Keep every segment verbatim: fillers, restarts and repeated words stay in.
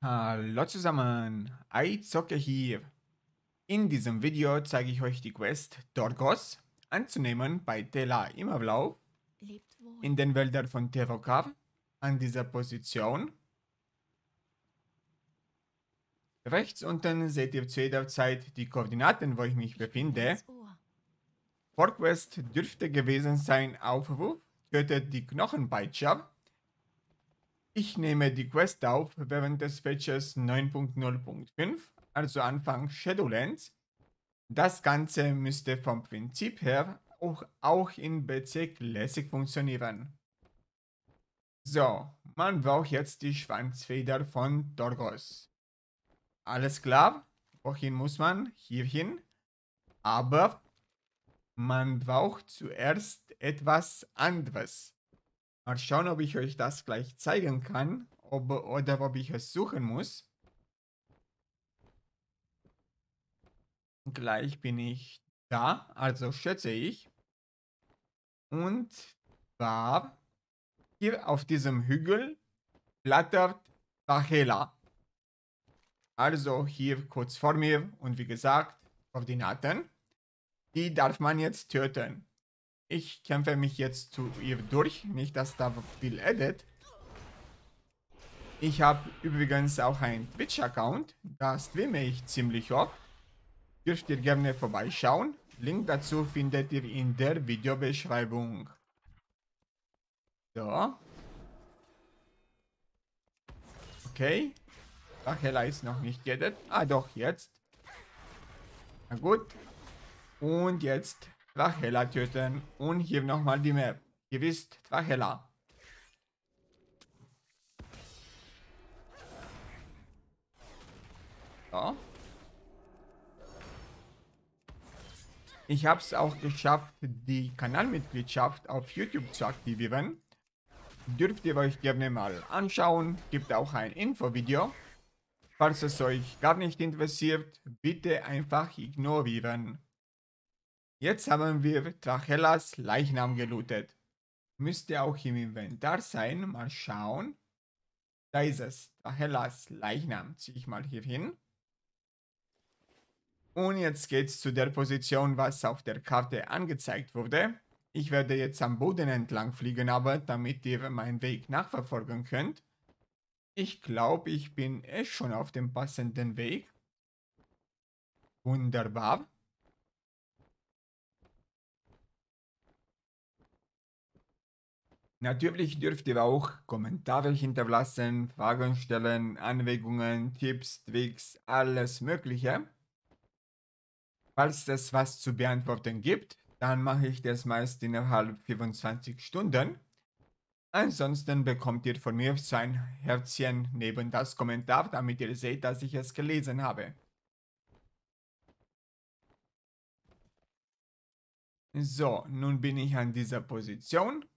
Hallo zusammen, iZocke hier. In diesem Video zeige ich euch die Quest Dorgos anzunehmen bei Tela Immerlauf Lebt wohl. in den Wäldern von Tevokav an dieser Position. Rechts unten seht ihr zu jeder Zeit die Koordinaten, wo ich mich Ich bin befinde. ganz Ohr. Vorquest dürfte gewesen sein Aufruf, tötet die Knochenpeitscher. Ich nehme die Quest auf während des Patches neun Punkt null Punkt fünf, also Anfang Shadowlands. Das Ganze müsste vom Prinzip her auch, auch in B C Classic funktionieren. So, man braucht jetzt die Schwanzfeder von Dorgos. Alles klar, wohin muss man? Hierhin. Aber man braucht zuerst etwas anderes. Mal schauen, ob ich euch das gleich zeigen kann ob, oder ob ich es suchen muss. Gleich bin ich da, also schätze ich. Und zwar hier auf diesem Hügel flattert Rachela. Also hier kurz vor mir und wie gesagt, Koordinaten. Die darf man jetzt töten. Ich kämpfe mich jetzt zu ihr durch, nicht dass da viel edit. Ich habe übrigens auch einen Twitch-Account, da streame ich ziemlich oft. Dürft ihr gerne vorbeischauen. Link dazu findet ihr in der Videobeschreibung. So. Okay. Rachela ist noch nicht gedet. Ah doch, jetzt. Na gut. Und jetzt Rachela töten. Und hier nochmal die Map. Ihr wisst, Rachela. So. Ich habe es auch geschafft, die Kanalmitgliedschaft auf YouTube zu aktivieren. Dürft ihr euch gerne mal anschauen. Gibt auch ein Infovideo. Falls es euch gar nicht interessiert, bitte einfach ignorieren. Jetzt haben wir Trachelas Leichnam gelootet. Müsste auch im Inventar sein. Mal schauen. Da ist es. Trachelas Leichnam. Ziehe ich mal hier hin. Und jetzt geht's zu der Position, was auf der Karte angezeigt wurde. Ich werde jetzt am Boden entlang fliegen, aber damit ihr meinen Weg nachverfolgen könnt. Ich glaube, ich bin eh schon auf dem passenden Weg. Wunderbar. Natürlich dürft ihr auch Kommentare hinterlassen, Fragen stellen, Anregungen, Tipps, Tricks, alles Mögliche. Falls es was zu beantworten gibt, dann mache ich das meist innerhalb vierundzwanzig Stunden. Ansonsten bekommt ihr von mir so ein Herzchen neben das Kommentar, damit ihr seht, dass ich es gelesen habe. So, nun bin ich an dieser Position.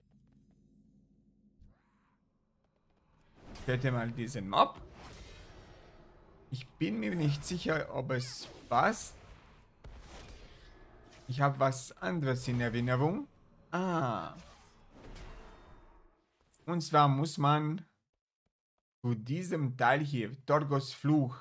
Ich werde mal diesen Mob. Ich bin mir nicht sicher, ob es passt. Ich habe was anderes in Erinnerung. Ah. Und zwar muss man zu diesem Teil hier, Torgos Fluch.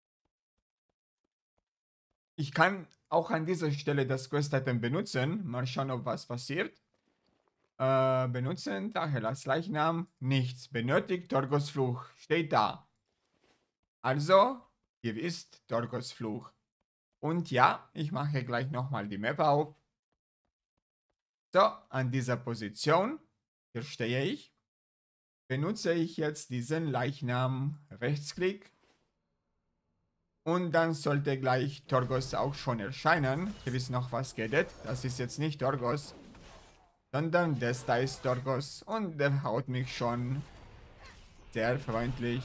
Ich kann auch an dieser Stelle das Quest-Item benutzen. Mal schauen, ob was passiert. Äh, benutzen, Tachelas Leichnam, nichts. Benötigt Torgos Fluch. Steht da. Also, hier ist Torgos Fluch. Und ja, ich mache gleich nochmal die Map auf. So, an dieser Position, hier stehe ich, benutze ich jetzt diesen Leichnam, Rechtsklick. Und dann sollte gleich Torgos auch schon erscheinen. Hier ist noch was gedet. Das ist jetzt nicht Torgos, sondern das da ist Torgos. Und der haut mich schon sehr freundlich.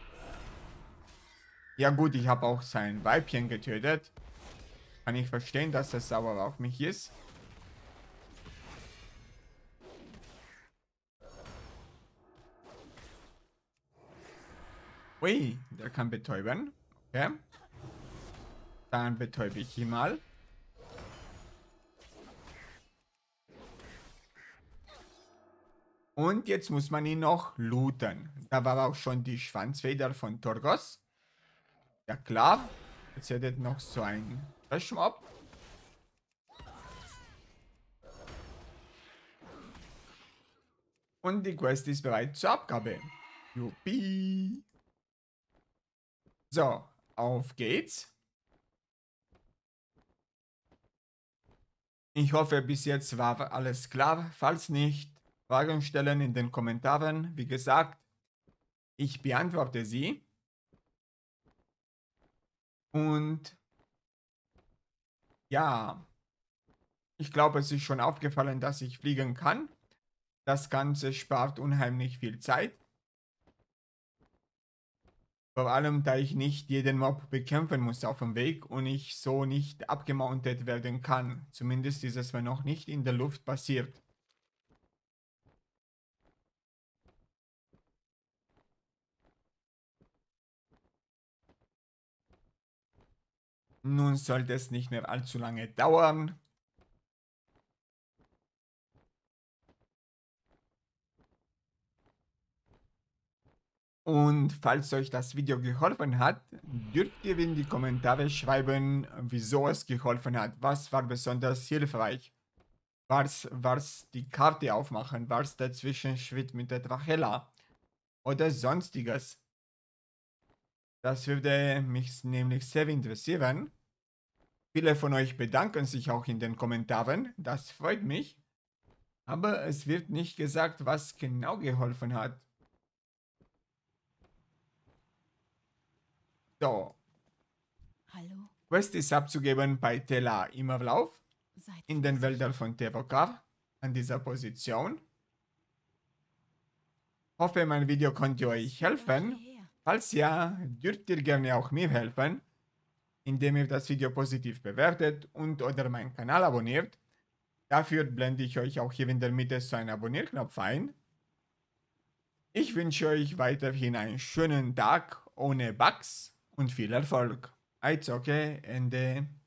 Ja gut, ich habe auch sein Weibchen getötet. Kann ich verstehen, dass er sauer auf mich ist. Ui, der kann betäuben. Okay. Dann betäube ich ihn mal. Und jetzt muss man ihn noch looten. Da war auch schon die Schwanzfeder von Torgos. Ja klar. Jetzt hättet noch so ein Trashmob. Und die Quest ist bereit zur Abgabe. Juppie. So, auf geht's. Ich hoffe, bis jetzt war alles klar. Falls nicht, Fragen stellen in den Kommentaren. Wie gesagt, ich beantworte sie. Und ja, ich glaube, es ist schon aufgefallen, dass ich fliegen kann. Das Ganze spart unheimlich viel Zeit. Vor allem, da ich nicht jeden Mob bekämpfen muss auf dem Weg und ich so nicht abgemountet werden kann. Zumindest ist es mir noch nicht in der Luft passiert. Nun sollte es nicht mehr allzu lange dauern. Und falls euch das Video geholfen hat, dürft ihr in die Kommentare schreiben, wieso es geholfen hat. Was war besonders hilfreich? War's, war's die Karte aufmachen? War's der Zwischenschritt mit der Drachella? Oder sonstiges? Das würde mich nämlich sehr interessieren. Viele von euch bedanken sich auch in den Kommentaren. Das freut mich. Aber es wird nicht gesagt, was genau geholfen hat. So. Hallo. Quest ist abzugeben bei Tela Immerlauf. Seid In den vorsichtig. Wäldern von Tevokar. An dieser Position. Hoffe, mein Video konnte euch helfen. Hierher. Falls ja, dürft ihr gerne auch mir helfen, indem ihr das Video positiv bewertet und oder meinen Kanal abonniert. Dafür blende ich euch auch hier in der Mitte so einen Abonnierknopf ein. Ich wünsche euch weiterhin einen schönen Tag ohne Bugs und viel Erfolg. Eizocke, Ende.